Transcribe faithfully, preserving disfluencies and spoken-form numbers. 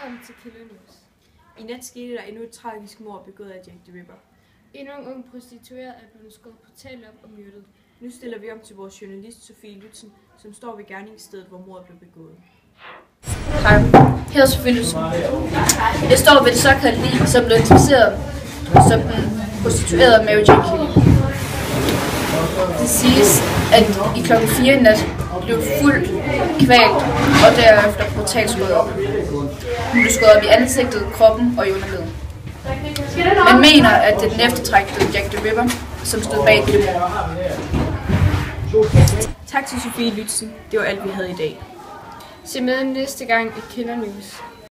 Velkommen til Killer News. I nat skete der endnu et tragisk mord begået af Jack the Ripper. Endnu en ung prostitueret er blevet skåret brutalt op og myrdet. Nu stiller vi om til vores journalist Sofie Lytzen, som står ved gerningsstedet, hvor mordet blev begået. Hej, her er Sofie Lytzen. Jeg står ved det såkaldte lig, som blev identificeret som den prostituerede Mary Jane Kelly. Det siges, at i klokken fire i nat blev fuldt kvalt og derefter brutalt skåret op. Hun blev skåret op i ansigtet, kroppen og i underlivet. Man mener, at det er den eftertragtede Jack the Ripper, som stod bag det mord. Tak til Sofie Lytzen. Det var alt, vi havde i dag. Se med næste gang i Killer News.